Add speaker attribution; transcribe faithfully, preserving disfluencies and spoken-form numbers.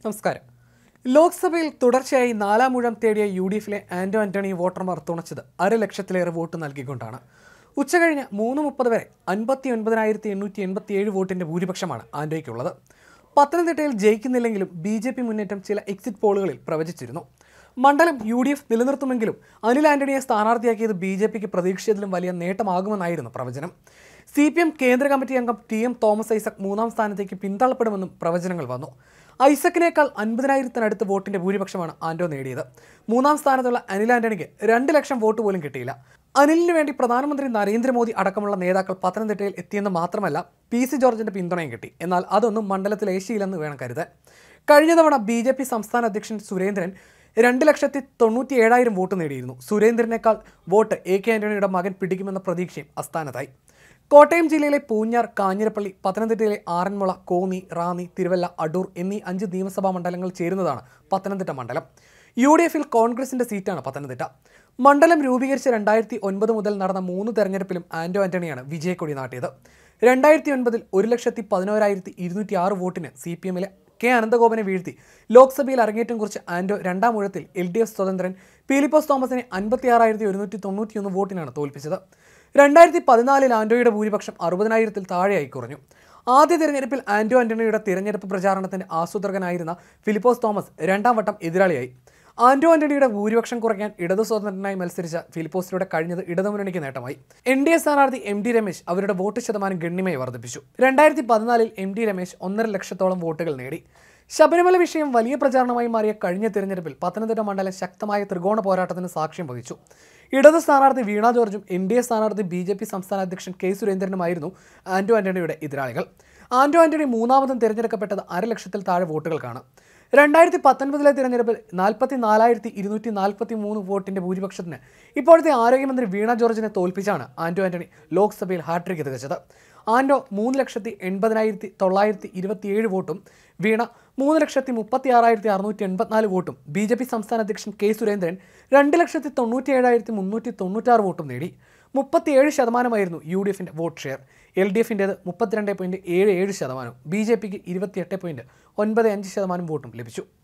Speaker 1: നമസ്കാരം. ലോക്സഭയിൽ തുടർച്ചയായി നാലാം ഊഴം തേടിയ യു ഡി എഫിലെ ആന്റോ ആന്റണി വോട്ടർമാർ തുണച്ചത് അര ലക്ഷത്തിലേറെ വോട്ട് നൽകിക്കൊണ്ടാണ്. ഉച്ചകഴിഞ്ഞ് മൂന്ന് മുപ്പത് വരെ അൻപത്തി ഒൻപതിനായിരത്തി എണ്ണൂറ്റി എൺപത്തി ഏഴ് വോട്ടിന്റെ ഭൂരിപക്ഷമാണ് ആന്റോയ്ക്കുള്ളത്. പത്തനംതിട്ടയിൽ ജയിക്കുന്നില്ലെങ്കിലും ബി ജെ പി മുന്നേറ്റം ചില എക്സിറ്റ് പോളുകളിൽ പ്രവചിച്ചിരുന്നു. മണ്ഡലം യു ഡി എഫ് നിലനിർത്തുമെങ്കിലും അനിൽ ആന്റണിയെ സ്ഥാനാർത്ഥിയാക്കിയത് ബി ജെ പിക്ക് പ്രതീക്ഷിച്ചതിലും വലിയ നേട്ടമാകുമെന്നായിരുന്നു പ്രവചനം. സി പി എം കേന്ദ്ര കമ്മിറ്റി അംഗം ടി എം തോമസ് ഐസക് മൂന്നാം സ്ഥാനത്തേക്ക് പിന്തള്ളപ്പെടുമെന്നും പ്രവചനങ്ങൾ വന്നു. ഐസക്കിനേക്കാൾ അൻപതിനായിരത്തിനടുത്ത് വോട്ടിന്റെ ഭൂരിപക്ഷമാണ് ആന്റോ നേടിയത്. മൂന്നാം സ്ഥാനത്തുള്ള അനിൽ ആന്റണിക്ക് രണ്ട് ലക്ഷം വോട്ട് പോലും കിട്ടിയില്ല. അനിലിന് വേണ്ടി പ്രധാനമന്ത്രി നരേന്ദ്രമോദി അടക്കമുള്ള നേതാക്കൾ പത്തനംതിട്ടയിൽ എത്തിയെന്ന് മാത്രമല്ല, പി സി ജോർജിന്റെ പിന്തുണയും കിട്ടി. എന്നാൽ അതൊന്നും മണ്ഡലത്തിൽ ഏശിയില്ലെന്ന് വേണം കരുതാൻ. കഴിഞ്ഞ തവണ ബി ജെ പി സംസ്ഥാന അധ്യക്ഷൻ സുരേന്ദ്രൻ രണ്ട് ലക്ഷത്തി തൊണ്ണൂറ്റി ഏഴായിരം വോട്ട് നേടിയിരുന്നു. സുരേന്ദ്രനേക്കാൾ വോട്ട് എ കെ ആന്റണിയുടെ മകൻ പിടിക്കുമെന്ന പ്രതീക്ഷയും അസ്ഥാനത്തായി. കോട്ടയം ജില്ലയിലെ പൂഞ്ഞാർ, കാഞ്ഞിരപ്പള്ളി, പത്തനംതിട്ടയിലെ ആറന്മുള, കോന്നി, റാന്നി, തിരുവല്ല, അടൂർ എന്നീ അഞ്ച് നിയമസഭാ മണ്ഡലങ്ങൾ ചേരുന്നതാണ് പത്തനംതിട്ട മണ്ഡലം. യു ഡി എഫിൽ കോൺഗ്രസിന്റെ സീറ്റാണ് പത്തനംതിട്ട. മണ്ഡലം രൂപീകരിച്ച രണ്ടായിരത്തി ഒൻപത് മുതൽ നടന്ന മൂന്ന് തെരഞ്ഞെടുപ്പിലും ആന്റോ ആന്റണിയാണ് വിജയക്കൊടി നാട്ടിയത്. രണ്ടായിരത്തി ഒൻപതിൽ ഒരു ലക്ഷത്തി പതിനോരായിരത്തി ഇരുന്നൂറ്റി ആറ് വോട്ടിന് സി പി എമ്മിലെ കെ അനന്തഗോപനെ വീഴ്ത്തി ലോക്സഭയിൽ അരങ്ങേറ്റം കുറിച്ച് ആന്റോ രണ്ടാം ഊഴത്തിൽ എൽ ഡി എഫ് സ്വതന്ത്രൻ പീലിപ്പോസ് തോമസിനെ അൻപത്തി ആറായിരത്തി ഒരുന്നൂറ്റി തൊണ്ണൂറ്റിയൊന്ന് വോട്ടിനാണ് തോൽപ്പിച്ചത്. രണ്ടായിരത്തി പതിനാലിൽ ആന്റോയുടെ ഭൂരിപക്ഷം അറുപതിനായിരത്തിൽ താഴെയായി കുറഞ്ഞു. ആദ്യ തിരഞ്ഞെടുപ്പിൽ ആന്റോ ആന്റണിയുടെ തിരഞ്ഞെടുപ്പ് പ്രചാരണത്തിന്റെ ആസൂത്രകനായിരുന്ന ഫിലിപ്പോസ് തോമസ് രണ്ടാം വട്ടം എതിരാളിയായി. ആന്റോ ആന്റണിയുടെ ഭൂരിപക്ഷം കുറയ്ക്കാൻ ഇടതു സ്വതന്ത്രനായി മത്സരിച്ച ഫിലിപ്പോസിലൂടെ കഴിഞ്ഞത് ഇടതുമുന്നണിക്ക് നേട്ടമായി. എൻ ഡി എ സ്ഥാനാർത്ഥി എം ഡി രമേശ് അവരുടെ വോട്ട് ശതമാനം ഗണ്യമായി വർദ്ധിപ്പിച്ചു. രണ്ടായിരത്തി പതിനാലിൽ എം ഡി രമേശ് ഒന്നര ലക്ഷത്തോളം വോട്ടുകൾ നേടി. ശബരിമല വിഷയം വലിയ പ്രചാരണമായി മാറിയ കഴിഞ്ഞ തിരഞ്ഞെടുപ്പിൽ പത്തനംതിട്ട മണ്ഡലം ശക്തമായ ത്രികോണ പോരാട്ടത്തിന് സാക്ഷ്യം വഹിച്ചു. ഇടതു സ്ഥാനാർത്ഥി വീണ ജോർജും എൻ ഡി എ സ്ഥാനാർത്ഥി ബി ജെ പി സംസ്ഥാന അധ്യക്ഷൻ കെ സുരേന്ദ്രനുമായിരുന്നു ആന്റോ ആന്റണിയുടെ എതിരാളികൾ. ആന്റോ ആന്റണി മൂന്നാമതും തിരഞ്ഞെടുക്കപ്പെട്ടത് അര ലക്ഷത്തിൽ താഴെ വോട്ടുകൾക്കാണ്. രണ്ടായിരത്തി പത്തൊൻപതിലെ തിരഞ്ഞെടുപ്പിൽ നാൽപ്പത്തി നാലായിരത്തി ഇരുന്നൂറ്റി നാൽപ്പത്തി മൂന്ന് വോട്ടിന്റെ ഭൂരിപക്ഷത്തിന് ഇപ്പോഴത്തെ ആരോഗ്യമന്ത്രി വീണ ജോർജിനെ തോൽപ്പിച്ചാണ് ആന്റോ ആന്റണി ലോക്സഭയിൽ ഹാട്രിക് തികച്ചത്. ആന്റോ മൂന്ന് ലക്ഷത്തി എൺപതിനായിരത്തി തൊള്ളായിരത്തി ഇരുപത്തിയേഴ് വോട്ടും വീണ മൂന്ന് ലക്ഷത്തി മുപ്പത്തി ആറായിരത്തി അറുന്നൂറ്റി എൺപത്തിനാല് വോട്ടും ബി ജെ പി സംസ്ഥാന അധ്യക്ഷൻ കെ സുരേന്ദ്രൻ രണ്ട് ലക്ഷത്തി തൊണ്ണൂറ്റി ഏഴായിരത്തി മുന്നൂറ്റി തൊണ്ണൂറ്റാറ് വോട്ടും നേടി. മുപ്പത്തിയേഴ് ശതമാനമായിരുന്നു യു ഡി എഫിൻ്റെ വോട്ട് ഷെയർ. എൽ ഡി എഫിൻ്റേത് മുപ്പത്തിരണ്ട് പോയിൻറ്റ് ഏഴ് ഏഴ് ശതമാനം. ബി ജെ പിക്ക് ഇരുപത്തിയെട്ട് പോയിൻറ്റ് ഒൻപത് അഞ്ച് ശതമാനം വോട്ടും ലഭിച്ചു.